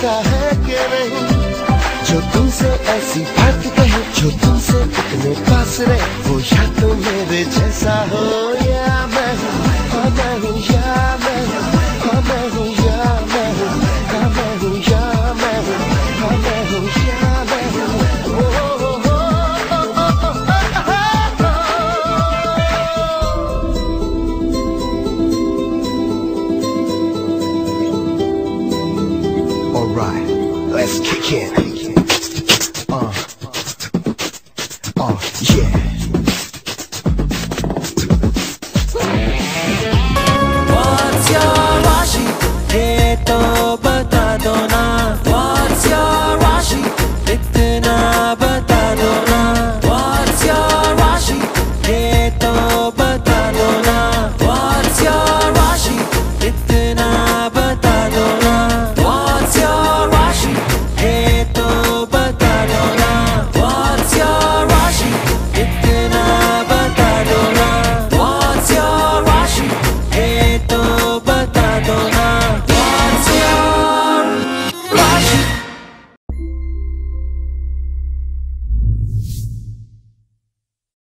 लगता है कि नहीं, जो तुमसे ऐसी बात कहे, जो तुमसे इतने पास रहे, वो या तो मेरे जैसा हो या मैं हूँ, हाँ मैं हूँ या मैं हूँ, हाँ मैं हूँ या मैं हूँ, हाँ मैं हूँ या मैं हूँ, हाँ मैं हूँ या मैं हूँ। ओ हो हो Alright, let's kick in.